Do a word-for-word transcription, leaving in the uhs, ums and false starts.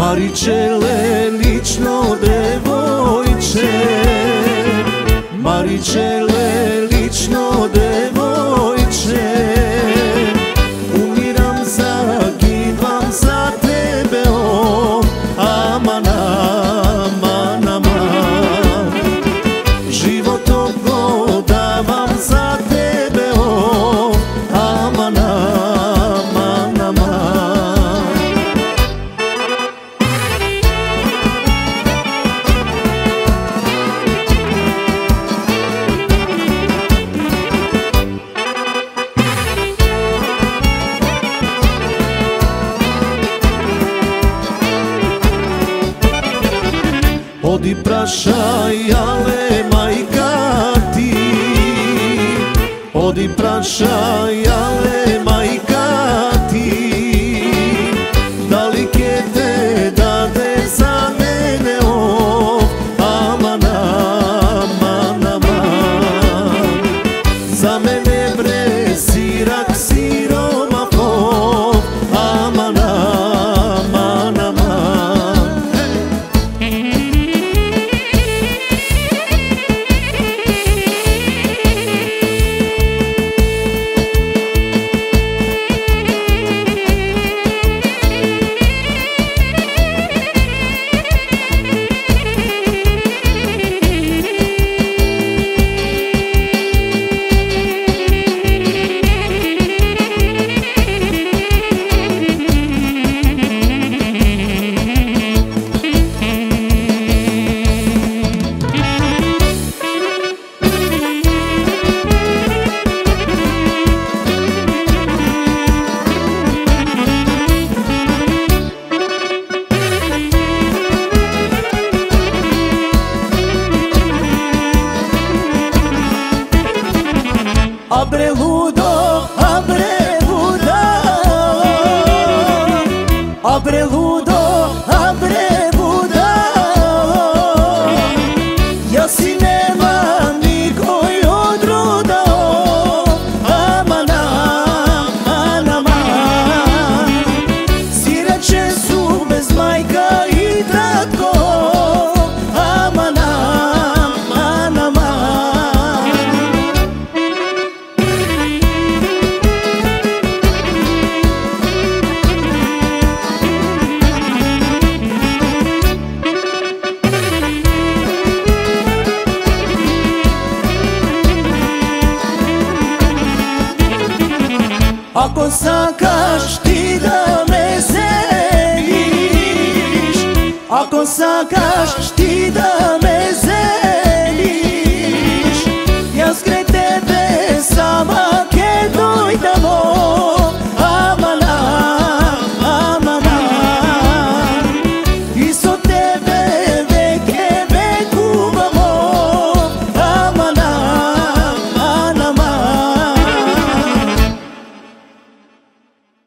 Maricele, lično devojče, Maricele, lično devojče, umiram, zagidvam za tebe, o, aman, aman, aman. Životom godavam za tebe, o, aman, aman, aman. Odi prašaj, ale majka ti, odi prašaj, ale majka ti, da li ke te dade za mene, o, aman, aman, aman. Za mene bre sirak siromafo, aman, aman, aman. Abre ludo, abre ludo, abre ludo, abre ludo. Ja si nemam nikoj odruda, aman, aman, aman. Sirače su bez majka i tatko, aman, aman, aman. Ako sakaš ti da me zeliš, ako sakaš ti da